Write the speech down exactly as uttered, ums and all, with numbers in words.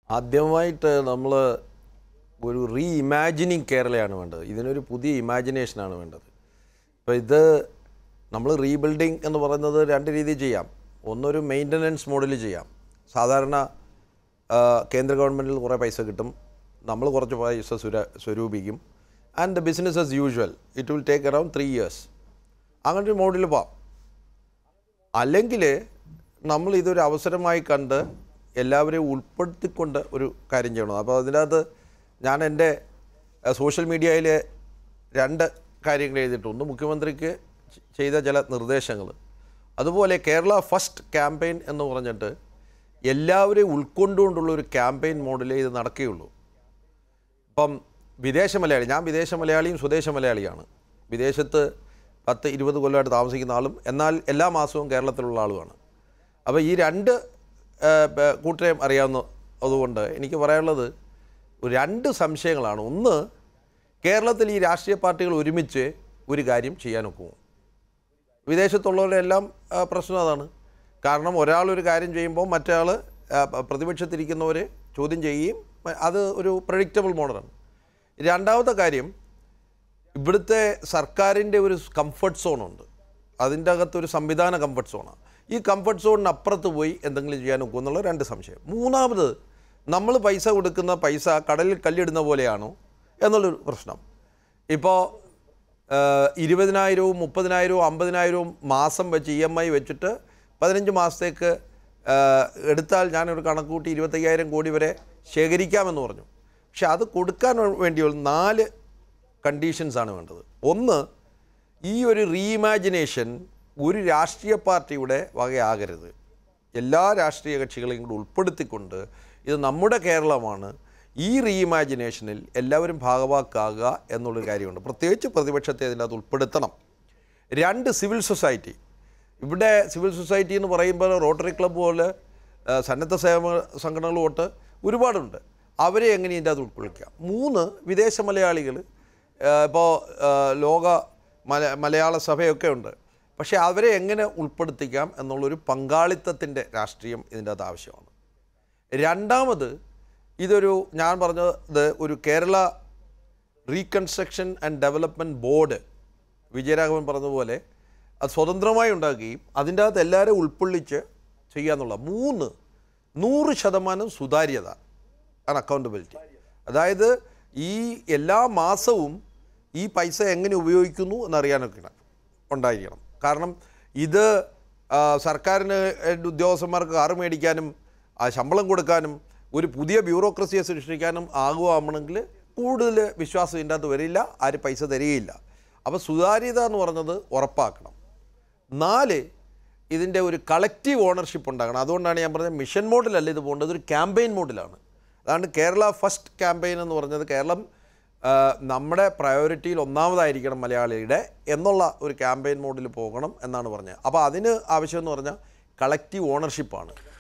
ആദ്യമായിട്ട് നമ്മൾ ഒരു റീ ഇമാജിനിങ് കേരളയാണ് വേണ്ടത്. ഇതിനൊരു പുതിയ ഇമാജിനേഷനാണ് വേണ്ടത്. ഇപ്പോൾ ഇത് നമ്മൾ റീബിൽഡിങ് എന്ന് പറയുന്നത് രണ്ട് രീതിയിൽ ചെയ്യാം. ഒന്നൊരു മെയിൻ്റനൻസ് മോഡിൽ ചെയ്യാം. സാധാരണ കേന്ദ്ര ഗവൺമെൻറ്റിൽ കുറേ പൈസ കിട്ടും, നമ്മൾ കുറച്ച് പൈസ സുര സ്വരൂപിക്കും and the business as usual it will take around three years. അങ്ങനെ ഒരു മോഡിൽ പോവാം. അല്ലെങ്കിൽ നമ്മൾ ഇതൊരു അവസരമായി കണ്ട് എല്ലാവരെയും ഉൾപ്പെടുത്തിക്കൊണ്ട് ഒരു കാര്യം ചെയ്യണം. അപ്പോൾ അതിനകത്ത് ഞാൻ എൻ്റെ സോഷ്യൽ മീഡിയയിൽ രണ്ട് കാര്യങ്ങൾ എഴുതിയിട്ടുണ്ട്. ഒന്ന് മുഖ്യമന്ത്രിക്ക് ചെയ്ത ചില നിർദ്ദേശങ്ങൾ, അതുപോലെ കേരള ഫസ്റ്റ് ക്യാമ്പയിൻ എന്ന് പറഞ്ഞിട്ട് എല്ലാവരെയും ഉൾക്കൊണ്ടുകൊണ്ടുള്ള ഒരു ക്യാമ്പയിൻ മോഡിലേ ഇത് നടക്കുകയുള്ളൂ. ഇപ്പം വിദേശ മലയാളി, ഞാൻ വിദേശ മലയാളിയും സ്വദേശ മലയാളിയാണ്. വിദേശത്ത് പത്ത് ഇരുപത് കൊല്ലമായിട്ട് താമസിക്കുന്ന ആളും എന്നാൽ എല്ലാ മാസവും കേരളത്തിലുള്ള ആളുമാണ്. അപ്പോൾ ഈ രണ്ട് കൂട്ടരെയും അറിയാവുന്ന അതുകൊണ്ട് എനിക്ക് പറയാനുള്ളത് രണ്ട് സംശയങ്ങളാണ്. ഒന്ന്, കേരളത്തിൽ ഈ രാഷ്ട്രീയ പാർട്ടികൾ ഒരുമിച്ച് ഒരു കാര്യം ചെയ്യാനൊക്കുമോ? വിദേശത്തുള്ളവരുടെ എല്ലാം പ്രശ്നം അതാണ്. കാരണം ഒരാളൊരു കാര്യം ചെയ്യുമ്പോൾ മറ്റേ പ്രതിപക്ഷത്തിരിക്കുന്നവരെ ചോദ്യം ചെയ്യുകയും അത് ഒരു പ്രഡിക്റ്റബിൾ മോഡലാണ്. രണ്ടാമത്തെ കാര്യം, ഇവിടുത്തെ സർക്കാരിൻ്റെ ഒരു കംഫർട്ട് സോണുണ്ട്. അതിൻ്റെ അകത്തൊരു സംവിധാന കംഫർട്ട് സോണാണ്. ഈ കംഫർട്ട് സോണിന് അപ്പുറത്ത് പോയി എന്തെങ്കിലും ചെയ്യാൻ ഒക്കും എന്നുള്ള രണ്ട് സംശയം. മൂന്നാമത്, നമ്മൾ പൈസ കൊടുക്കുന്ന പൈസ കടലിൽ കല്ലിടുന്ന പോലെയാണോ എന്നുള്ളൊരു പ്രശ്നം. ഇപ്പോൾ ഇരുപതിനായിരവും മുപ്പതിനായിരവും അമ്പതിനായിരവും മാസം വെച്ച് ഇ എം ഐ വെച്ചിട്ട് പതിനഞ്ച് മാസത്തേക്ക് എടുത്താൽ ഞാനൊരു കണക്ക് കൂട്ടി ഇരുപത്തയ്യായിരം കോടി വരെ ശേഖരിക്കാമെന്ന് പറഞ്ഞു. പക്ഷെ അത് കൊടുക്കാൻ വേണ്ടിയുള്ള നാല് കണ്ടീഷൻസാണ് വേണ്ടത്. ഒന്ന്, ഈ ഒരു റീഇമാജിനേഷൻ ഒരു രാഷ്ട്രീയ പാർട്ടിയുടെ വകയാകരുത്. എല്ലാ രാഷ്ട്രീയ കക്ഷികളെയും കൂടി ഉൾപ്പെടുത്തിക്കൊണ്ട് ഇത് നമ്മുടെ കേരളമാണ്, ഈ റീഇമാജിനേഷനിൽ എല്ലാവരും ഭാഗവാക്കാകുക എന്നുള്ളൊരു കാര്യമുണ്ട്. പ്രത്യേകിച്ച് പ്രതിപക്ഷത്തെ അതിനകത്ത് ഉൾപ്പെടുത്തണം. രണ്ട്, സിവിൽ സൊസൈറ്റി. ഇവിടെ സിവിൽ സൊസൈറ്റി എന്ന് പറയുമ്പോൾ റോട്ടറി ക്ലബ്ബ് പോലെ സന്നദ്ധ സേവന സംഘടനകൾ തൊട്ട് ഒരുപാടുണ്ട്. അവരെ എങ്ങനെ ഇതിൻ്റെ അത് ഉൾക്കൊള്ളിക്കാം. മൂന്ന്, വിദേശ മലയാളികൾ. ഇപ്പോൾ ലോക മല മലയാള സഭയൊക്കെ ഉണ്ട്. പക്ഷേ അവരെ എങ്ങനെ ഉൾപ്പെടുത്തിക്കാം എന്നുള്ളൊരു പങ്കാളിത്തത്തിൻ്റെ രാഷ്ട്രീയം ഇതിൻ്റെ അകത്ത് ആവശ്യമാണ്. രണ്ടാമത്, ഇതൊരു ഞാൻ പറഞ്ഞത് ഒരു Kerala reconstruction and development board, Vijayaraghavan പറഞ്ഞതുപോലെ അത് സ്വതന്ത്രമായി ഉണ്ടാക്കുകയും അതിൻ്റെ അകത്ത് എല്ലാവരെയും ഉൾക്കൊള്ളിച്ച് ചെയ്യാന്നുള്ള. മൂന്ന്, നൂറ് ശതമാനം സുതാര്യത ആൻഡ് അക്കൗണ്ടബിലിറ്റി. അതായത് ഈ എല്ലാ മാസവും ഈ പൈസ എങ്ങനെ ഉപയോഗിക്കുന്നു എന്നറിയാനൊക്കെ ഉണ്ടായിരിക്കണം. കാരണം ഇത് സർക്കാരിന് ഉദ്യോഗസ്ഥന്മാർക്ക് കാറ് മേടിക്കാനും ശമ്പളം കൊടുക്കാനും ഒരു പുതിയ ബ്യൂറോക്രസിയെ സൃഷ്ടിക്കാനും ആകുകയാണെങ്കിൽ കൂടുതൽ വിശ്വാസം ഇതിൻ്റെ അകത്ത് വരില്ല, ആരും പൈസ തരികയില്ല. അപ്പോൾ സുതാര്യത എന്ന് പറഞ്ഞത് ഉറപ്പാക്കണം. നാല്, ഇതിൻ്റെ ഒരു കളക്റ്റീവ് ഓണർഷിപ്പ് ഉണ്ടാകണം. അതുകൊണ്ടാണ് ഞാൻ പറഞ്ഞത് മിഷൻ മോഡിലല്ല ഇത് പോകേണ്ടത്, ഒരു ക്യാമ്പയിൻ മോഡിലാണ്. അതാണ് കേരള ഫസ്റ്റ് ക്യാമ്പയിൻ എന്ന് പറഞ്ഞത്. കേരളം നമ്മുടെ പ്രയോറിറ്റിയിൽ ഒന്നാമതായിരിക്കണം മലയാളിയുടെ എന്നുള്ള ഒരു ക്യാമ്പയിൻ മോഡിൽ പോകണം എന്നാണ് പറഞ്ഞത്. അപ്പോൾ അതിന് ആവശ്യമെന്ന് പറഞ്ഞാൽ കളക്റ്റീവ് ഓണർഷിപ്പാണ്.